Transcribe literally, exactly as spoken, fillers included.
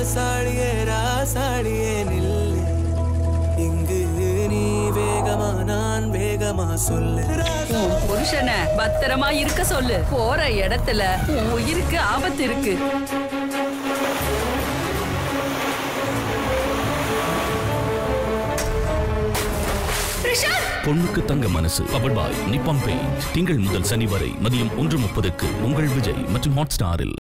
ராசாளியே ராசாளியே நில்லு இங்கு நீ வேகமா நான் வேகமா சொல்லு புருஷனை பத்திரமா இருக்க சொல்லு போற இடத்துல உயிருக்கு ஆபத்து இருக்கு பொண்ணுக்கு தங்க மனசு பவர்ட் பை நிப்பான் பெயிண்ட் திங்கள் முதல் சனி வரை மதியம் ஒன்று முப்பதுக்கு உங்கள் விஜய் மற்றும் ஹாட் ஸ்டாரில்